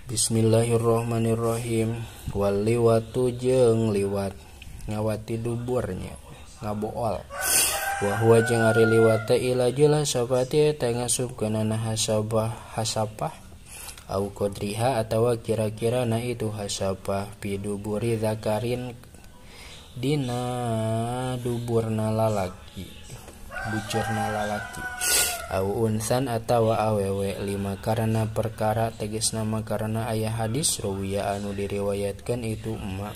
Bismillahirrahmanirrahim. Wal liwatu jeung liwat ngawati duburnya ngabool. Wa huwa jeung ari liwat teh ilajul hasabati eta ngasupkeunana hasapah au qadriha atawa kira-kira na itu hasapah piduburi zakarin dina duburna lalaki bujurna lalaki au unsan atawa awewe lima karena perkara tegasna karena aya hadis rawiya anu diriwayatkan itu emak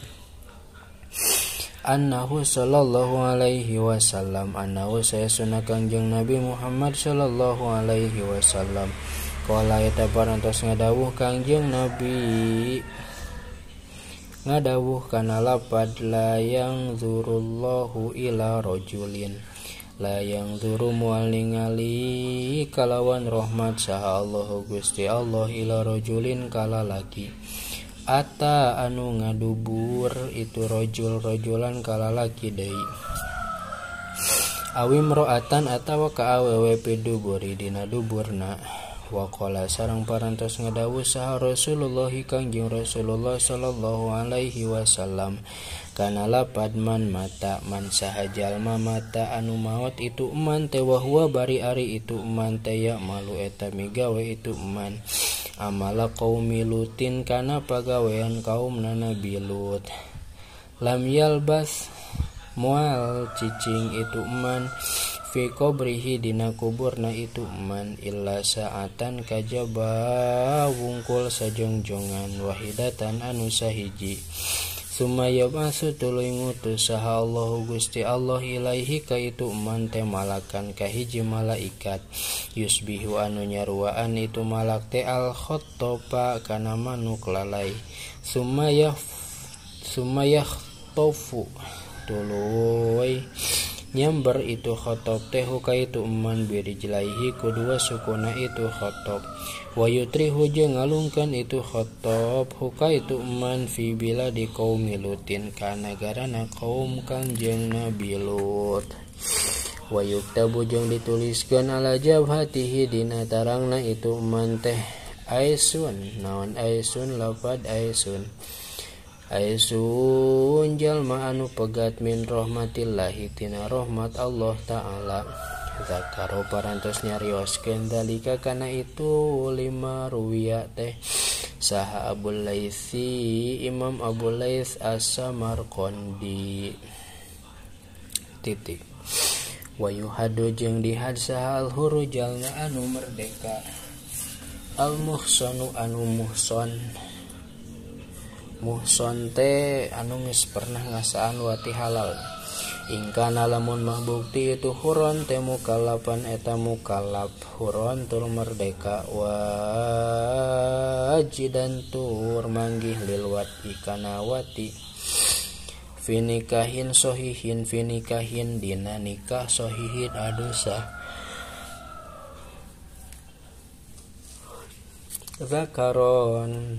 annahu sallallahu alaihi wasallam annahu sayasuna kangjeng Nabi Muhammad sallallahu alaihi wasallam qala eta parantos ngadawuh kangjeng Nabi ngadawuh kana lapad la yang zurullahu ila rajulin la yang zuru mual ningali kalawan rahmat saha Allah Gusti Allah ila rajulin kala laki ata anu ngadubur itu rajulan kala laki deui awim ro'atan atawa ka awewe piduburi dina duburna wa qala sareng parantos ngadawuh saha Rasulullah kangjeng Rasulullah sallallahu alaihi wasallam kana lapad man mata man saha jalma mata anu maot itu eman teh wa huwa bari ari itu eman teh ya malu eta migawe itu eman amala qaumi lutin kana pagawean kaum Nabi Lut lam yalbas moal cicing itu eman fi qabrihi dina kuburna itu eman illa saatan kajaba wungkul sajongjongan wahidatan anu sahiji sumaya basu tuluy ngutus saha Allah Gusti Allah ilaihi ka itu eman teh malakan ka hiji malaikat yusbihu anu nyaruaan itu malak teh al khotopa kana manuk lalai sumaya tofu tuluy nyamber itu khotob teh ka itu eman birijlaihi kedua sukuna itu khotob wa yutrihu jeung ngalungkeun itu khotob huka itu eman fi biladi qaumi lutin ka nagarana kaum kangjeng Nabi Lut wa yuktabu jeung dituliskeun ala jabhatihi dina tarangna itu eman teh aisun naon aisun lapad aisun jalma anu pegat min rahmatillahi tina rahmat Allah Ta'ala zakaro parantos nyarioskeun dalika kana itu lima ruwiya teh saha Abul Laitsi Imam Abul Laits As-Samarqandi titik wa yuhadu jeung dihad saha al-hurujalna anu merdeka al-muhsanu anu muhson teh anu geus pernah ngasaan wati halal ingkana lamun mah bukti itu huron teh mukallafan eta mukallaf huron tur merdeka wajidan tur manggih lil wati kana wati finikahin sohihin finikahin dina nikah sohihin adosa zakaron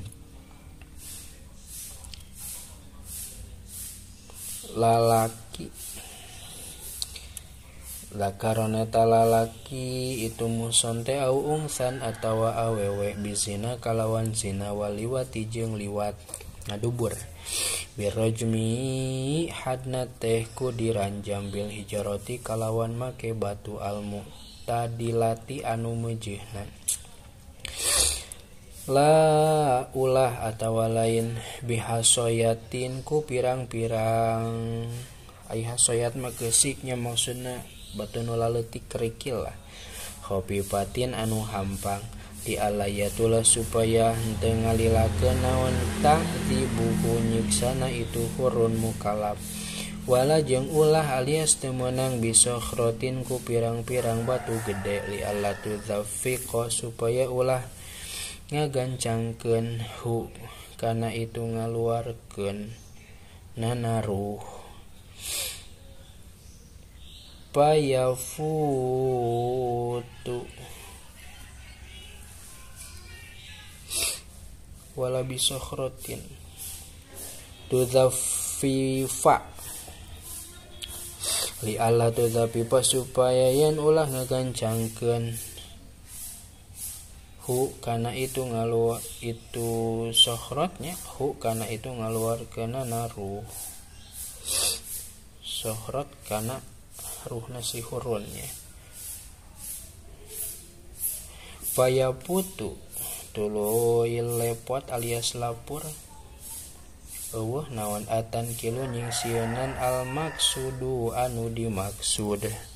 lalaki zakaroneta lalaki itu muson teh au ungsan atawa awewe bisina kalawan zina waliwati jeung liwat ngadubur birajmi hadna teh ku diranjam bil hijarati kalawan make batu almu tadilati anu mejehna la ulah atawa lain bihasoyatin ku pirang-pirang ai hasoyat mah geusiknya maksudna batu nu laleutik kerikil lah khofifatin anu hampang di alayatul supaya henteu ngalilakeun naon tahdzibuhu nyiksana itu hurun mukallaf wala jeung ulah alias teu meunang bisokhrotin ku pirang-pirang batu gede li allatu zafiqa supaya ulah ngagancangkeun hu kana itu ngaluarkeun nanaruh payafutu wala bisokhrotin tudzafifa li Allah tudzafifa supaya yen ulah ngagancangkeun hu kana itu ngaluar itu sohrotnya, hu kana itu ngaluarkeuna naruh, sohrot kana ruhna si hurunnya. Faya putu tuluy lepot alias lapur naon atan kilu nyingsieunan al maksudu anu dimaksud.